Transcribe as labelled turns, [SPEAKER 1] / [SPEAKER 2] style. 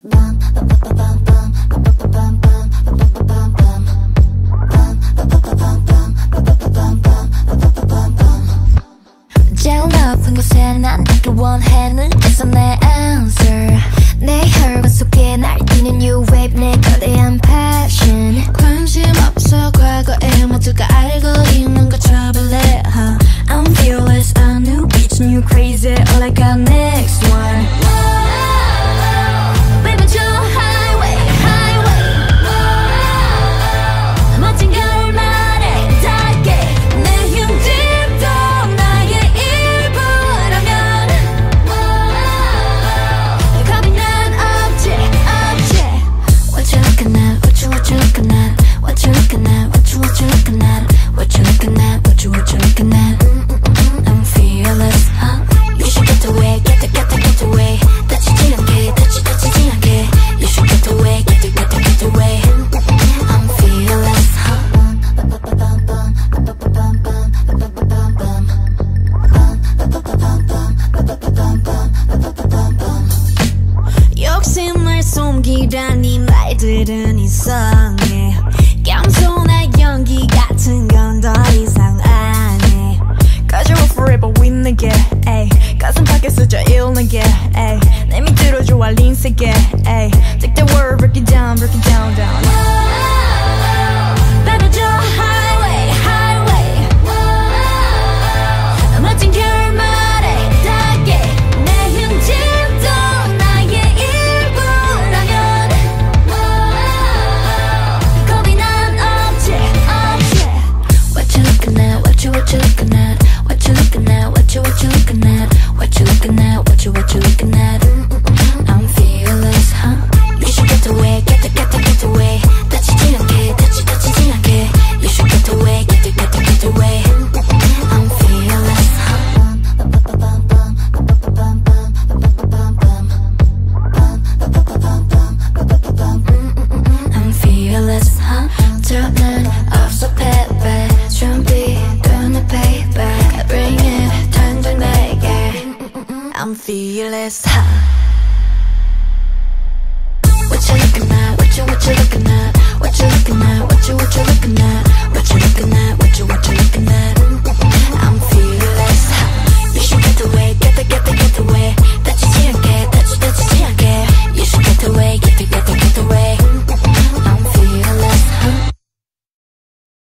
[SPEAKER 1] 제일 높은 곳에 난 닿길 원해 눈에서 내 answer 내 혈관 속에 날뛰는 new wave 내 거대한 passion 관심 없어 과거에 모두가 알고 있는 거 trouble it I'm fearless a new bitch new crazy all I got next one Baby 저 highway highway 멋진 결말에 닿게 내 힘듦도 나의 일부라면 겁이 난 없지 없지 What you looking at what you looking at what you looking at what you looking at what you looking at what you looking at I'm fearless You should get away get away 다치지 않게 다치지 않게 You should get away get away I'm fearless 욕심을 숨기라니 말들은 이상해 겸손한 연기 같은 건 더 이상 안 해 Cause you're forever with 내게 가슴 밖에 쓰여 일내게 내 밑으로 좋아 린세게 Take the world break it down down Baby 저 highway highway 멋진 결말에 닿게 내 힘짐도 나의 일부라면 겁이 난 없지 없지 What you looking at what you looking at what you looking at what you looking at what you looking at what you looking at I'm fearless You should get away get away 다치지 않게 다치지 않게 You should get away get away I'm fearless I'm fearless 저는 없어 baby 준비되는 paper Bring it 당장 내게 I'm fearless What you looking at what you looking at what you looking at what you looking at what you looking at what you looking at